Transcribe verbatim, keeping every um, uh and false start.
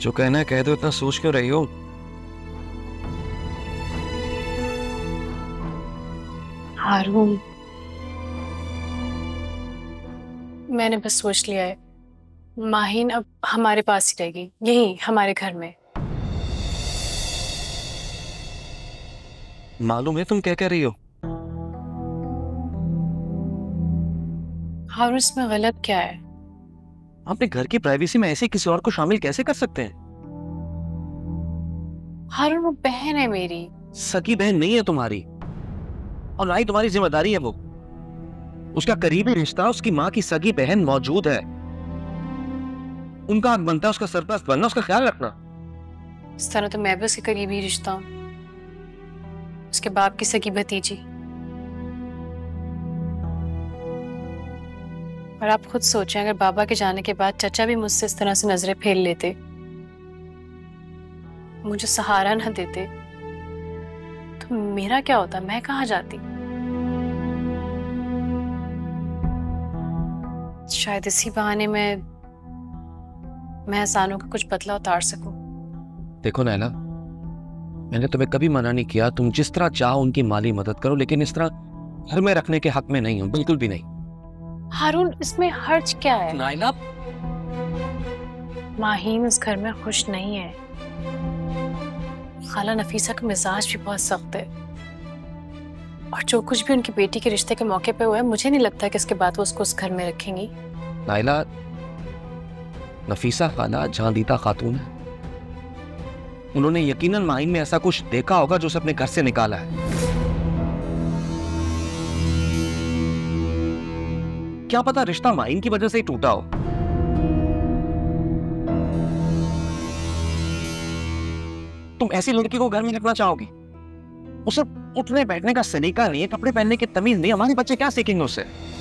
जो कहना है कह दो, इतना सोच क्यों रही हो? हारून, मैंने बस सोच लिया है, माहीन अब हमारे पास ही रहेगी, यही हमारे घर में। मालूम है तुम क्या कह रही हो? हारून, इसमें गलत क्या है? अपने घर की प्राइवेसी में ऐसे किसी और को शामिल कैसे कर सकते हैं? हारून, वो बहन है मेरी। सगी बहन नहीं है तुम्हारी, और ना ही तुम्हारी जिम्मेदारी है वो। उसका करीबी रिश्ता, उसकी माँ की सगी बहन मौजूद है। उनका हक बनता है उसका सरपरस्त बनना, उसका ख्याल रखना। इस तरह तो मैं भी उसके करीबी रिश्ता हूँ, उसके बाप की सगी भतीजी। और आप खुद सोचें, अगर बाबा के जाने के बाद चाचा भी मुझसे इस तरह से नजरें फेर लेते, मुझे सहारा न देते, तो मेरा क्या होता? मैं कहाँ जाती? शायद इसी बहाने में मैं एहसानों का कुछ बदला उतार सकूं। देखो नैला, मैंने तुम्हें कभी मना नहीं किया, तुम जिस तरह चाहो उनकी माली मदद करो, लेकिन इस तरह घर में रखने के हक में नहीं हो, बिल्कुल भी नहीं। हारून, इसमें हर्ज क्या है? नाइला, माहीन उस घर में खुश नहीं है। खाला नफीसा का मिजाज भी बहुत सख्त है, और जो कुछ भी उनकी बेटी के रिश्ते के मौके पे हुआ है, मुझे नहीं लगता कि इसके बाद वो उसको उस घर में रखेंगी। नाइला, नफीसा खाला जांदीता खातून है। उन्होंने यकीनन माहीन में ऐसा कुछ देखा होगा जो उसे अपने घर से निकाला है। क्या पता रिश्ता माहीन की वजह से ही टूटा हो। तुम ऐसी लड़की को घर में रखना चाहोगी? उसे उठने बैठने का सलीका नहीं है, कपड़े पहनने की तमीज नहीं, हमारे बच्चे क्या सीखेंगे उससे?